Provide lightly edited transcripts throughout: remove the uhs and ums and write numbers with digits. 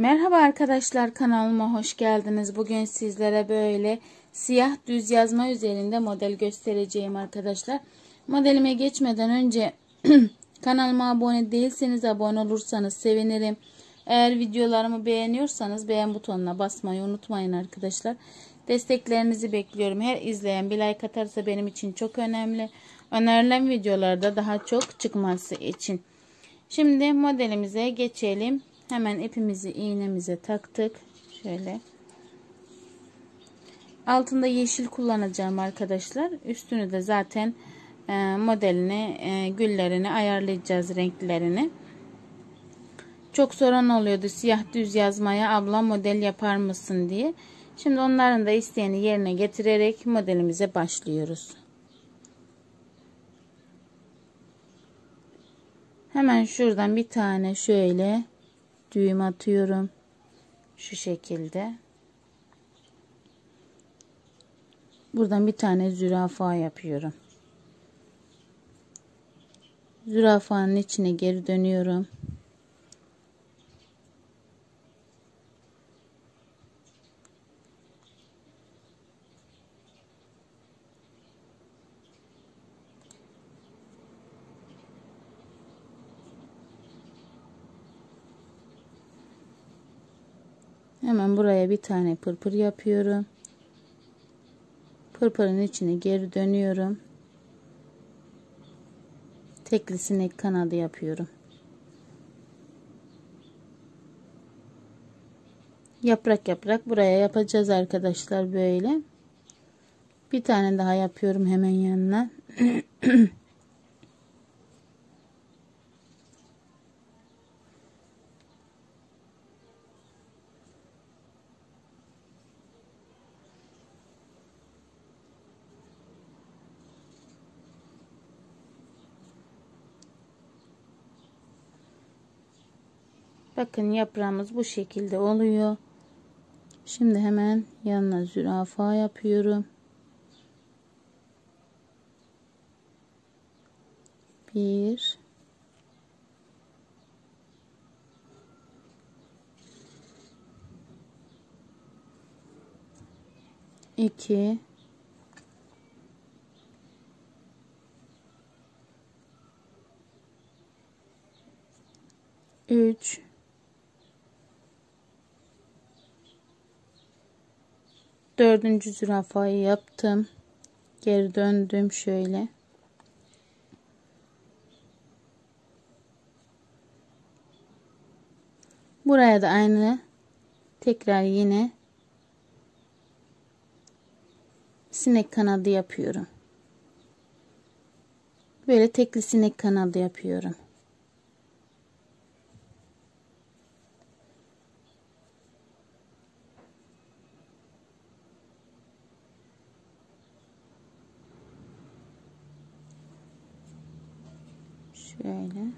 Merhaba arkadaşlar, kanalıma hoş geldiniz. Bugün sizlere böyle siyah düz yazma üzerinde model göstereceğim arkadaşlar. Modelime geçmeden önce kanalıma abone değilseniz abone olursanız sevinirim. Eğer videolarımı beğeniyorsanız beğen butonuna basmayı unutmayın arkadaşlar. Desteklerinizi bekliyorum. Her izleyen bir like atarsa benim için çok önemli. Önerilen videolarda daha çok çıkması için. Şimdi modelimize geçelim. Hemen ipimizi iğnemize taktık. Şöyle. Altında yeşil kullanacağım arkadaşlar. Üstünü de zaten modelini, güllerini ayarlayacağız, renklerini. Çok soran oluyordu siyah düz yazmaya abla model yapar mısın diye. Şimdi onların da isteğini yerine getirerek modelimize başlıyoruz. Hemen şuradan bir tane şöyle düğüm atıyorum. Şu şekilde. Buradan bir tane zürafa yapıyorum. Zürafanın içine geri dönüyorum. Hemen buraya bir tane pırpır yapıyorum. Pırpırın içine geri dönüyorum. Tekli sinek kanadı yapıyorum. Yaprak yaprak buraya yapacağız arkadaşlar böyle. Bir tane daha yapıyorum hemen yanına. Bakın yaprağımız bu şekilde oluyor. Şimdi hemen yanına zürafa yapıyorum. Bir. İki. Üç. Dördüncü zürafayı yaptım. Geri döndüm şöyle. Buraya da aynı tekrar yine sinek kanadı yapıyorum. Böyle tekli sinek kanadı yapıyorum. Şöyle.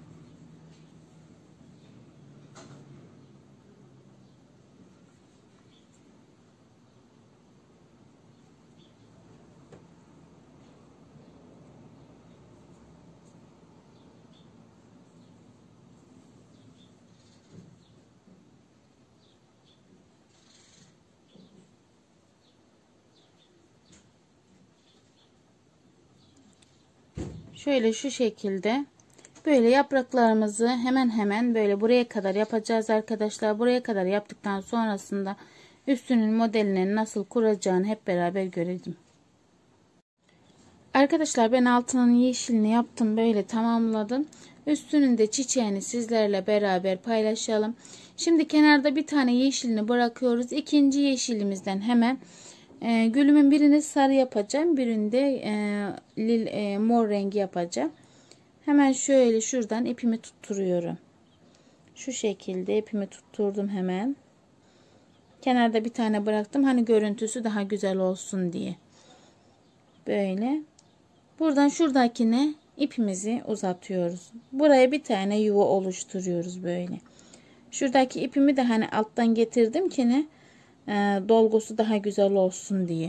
Şöyle şu şekilde böyle yapraklarımızı hemen hemen böyle buraya kadar yapacağız arkadaşlar. Buraya kadar yaptıktan sonrasında üstünün modelini nasıl kuracağını hep beraber görelim. Arkadaşlar ben altının yeşilini yaptım, böyle tamamladım. Üstünün de çiçeğini sizlerle beraber paylaşalım. Şimdi kenarda bir tane yeşilini bırakıyoruz. İkinci yeşilimizden hemen gülümün birini sarı yapacağım. Birinde mor rengi yapacağım. Hemen şöyle şuradan ipimi tutturuyorum. Şu şekilde ipimi tutturdum hemen. Kenarda bir tane bıraktım. Hani görüntüsü daha güzel olsun diye. Böyle. Buradan şuradakine ipimizi uzatıyoruz. Buraya bir tane yuva oluşturuyoruz böyle. Şuradaki ipimi de hani alttan getirdim ki ne dolgusu daha güzel olsun diye.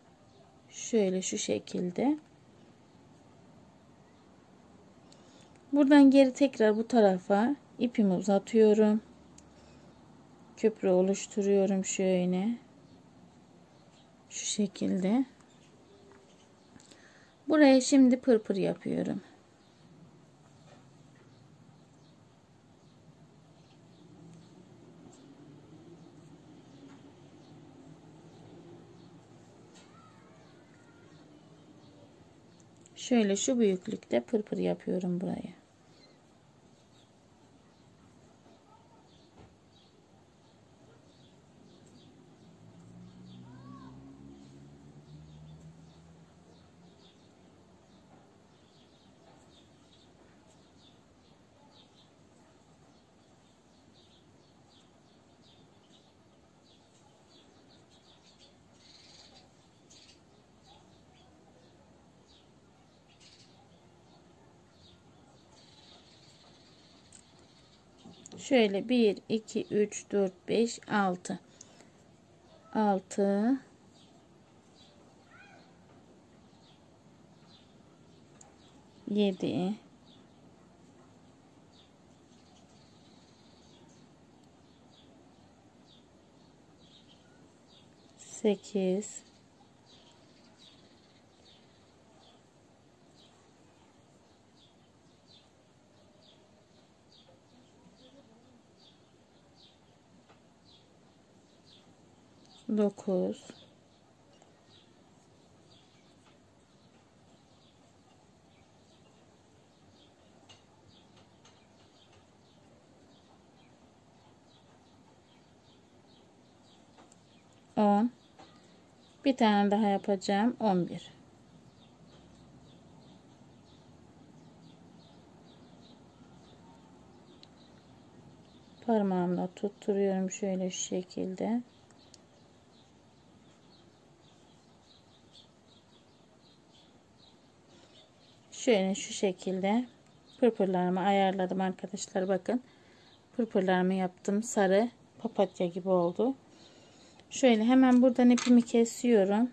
Şöyle şu şekilde. Buradan geri tekrar bu tarafa ipimi uzatıyorum. Köprü oluşturuyorum şöyle. Şu şekilde. Buraya şimdi pırpır yapıyorum. Şöyle şu büyüklükte pırpır yapıyorum buraya. Şöyle 1 2 3 4 5 6 6 7 8 9 10. Bir tane daha yapacağım. 11. Parmağımla tutturuyorum şöyle şu şekilde. Şöyle şu şekilde pırpırlarımı ayarladım arkadaşlar. Bakın pırpırlarımı yaptım. Sarı papatya gibi oldu. Şöyle hemen buradan ipimi kesiyorum.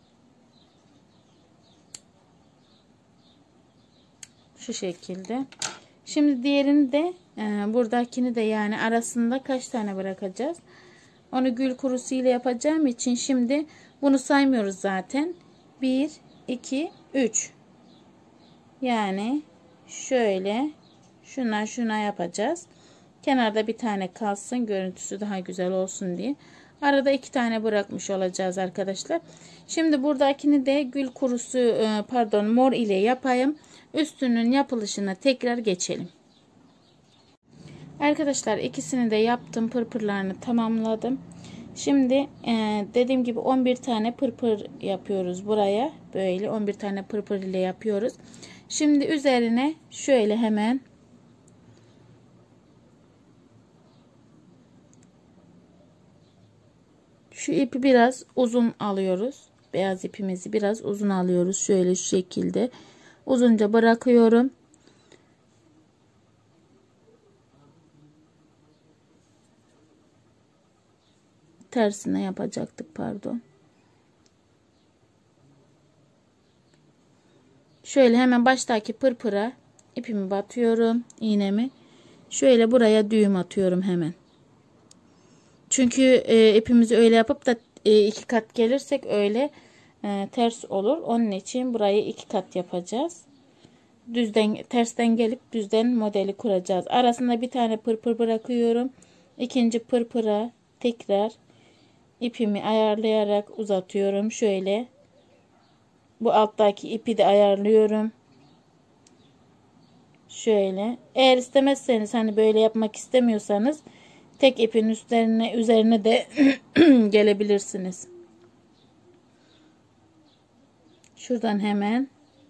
Şu şekilde. Şimdi diğerini de buradakini de yani arasında kaç tane bırakacağız? Onu gül kurusu ile yapacağım için şimdi bunu saymıyoruz zaten. 1 2 3. Yani şöyle şuna yapacağız. Kenarda bir tane kalsın, görüntüsü daha güzel olsun diye. Arada 2 tane bırakmış olacağız arkadaşlar. Şimdi buradakini de gül kurusu pardon mor ile yapayım. Üstünün yapılışına tekrar geçelim. Arkadaşlar ikisini de yaptım. Pırpırlarını tamamladım. Şimdi dediğim gibi 11 tane pırpır yapıyoruz buraya. Böyle 11 tane pırpır ile yapıyoruz. Şimdi üzerine şöyle hemen şu ipi biraz uzun alıyoruz. Beyaz ipimizi biraz uzun alıyoruz. Şöyle şu şekilde uzunca bırakıyorum. Tersine yapacaktık, pardon. Şöyle hemen baştaki pırpıra ipimi batıyorum, iğnemi. Şöyle buraya düğüm atıyorum hemen. Çünkü ipimizi öyle yapıp da 2 kat gelirsek öyle ters olur. Onun için burayı 2 kat yapacağız. Tersten gelip düzden modeli kuracağız. Arasında bir tane pırpır bırakıyorum. İkinci pırpıra tekrar ipimi ayarlayarak uzatıyorum. Şöyle bu alttaki ipi de ayarlıyorum. Şöyle. Eğer istemezseniz, hani böyle yapmak istemiyorsanız tek ipin üzerine de gelebilirsiniz. Şuradan hemen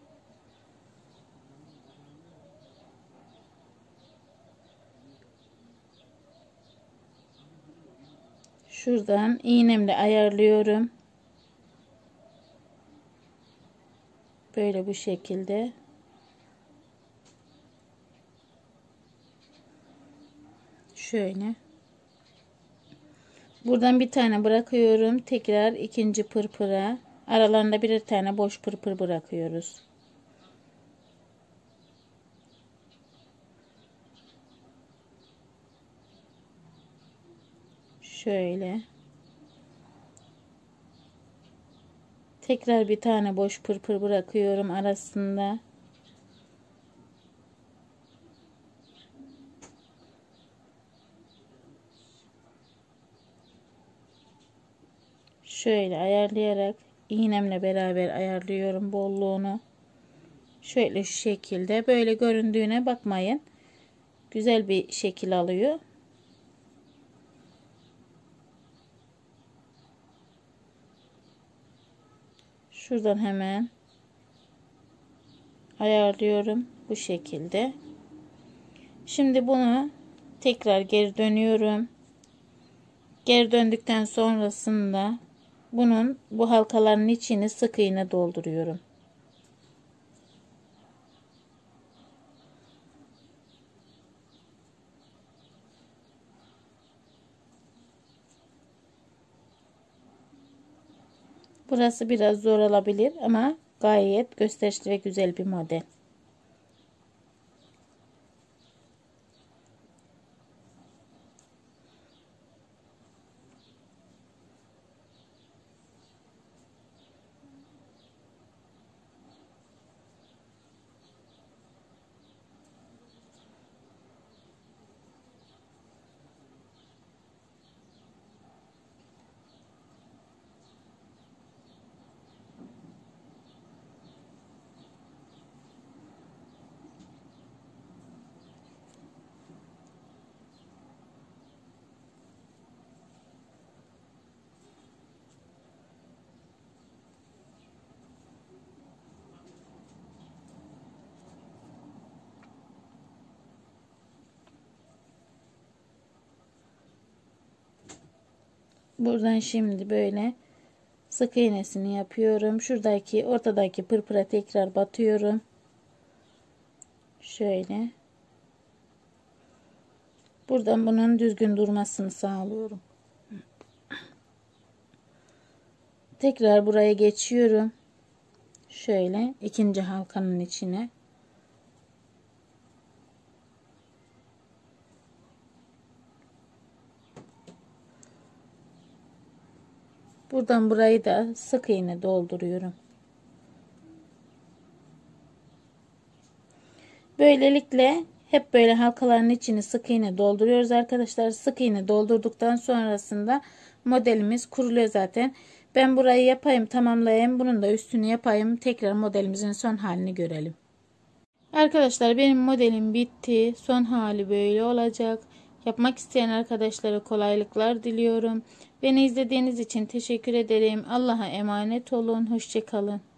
şuradan iğnemle ayarlıyorum. Böyle bu şekilde. Şöyle. Buradan bir tane bırakıyorum. Tekrar ikinci pırpıra. Aralarında birer tane boş pırpır bırakıyoruz. Şöyle. Tekrar bir tane boş pırpır bırakıyorum arasında. Şöyle ayarlayarak iğnemle beraber ayarlıyorum bolluğunu. Şöyle şu şekilde, böyle göründüğüne bakmayın. Güzel bir şekil alıyor. Şuradan hemen ayarlıyorum bu şekilde. Şimdi bunu tekrar geri dönüyorum. Geri döndükten sonrasında bunun bu halkaların içini sık iğne dolduruyorum. Burası biraz zor olabilir ama gayet gösterişli ve güzel bir model. Buradan şimdi böyle sık iğnesini yapıyorum. Şuradaki ortadaki pırpıra tekrar batıyorum. Şöyle. Buradan bunun düzgün durmasını sağlıyorum. Tekrar buraya geçiyorum. Şöyle ikinci halkanın içine. Buradan burayı da sık iğne dolduruyorum. Böylelikle hep böyle halkaların içini sık iğne dolduruyoruz arkadaşlar. Sık iğne doldurduktan sonrasında modelimiz kuruluyor zaten. Ben burayı yapayım, tamamlayayım. Bunun da üstünü yapayım. Tekrar modelimizin son halini görelim. Arkadaşlar benim modelim bitti. Son hali böyle olacak. Yapmak isteyen arkadaşlara kolaylıklar diliyorum. Beni izlediğiniz için teşekkür ederim. Allah'a emanet olun. Hoşça kalın.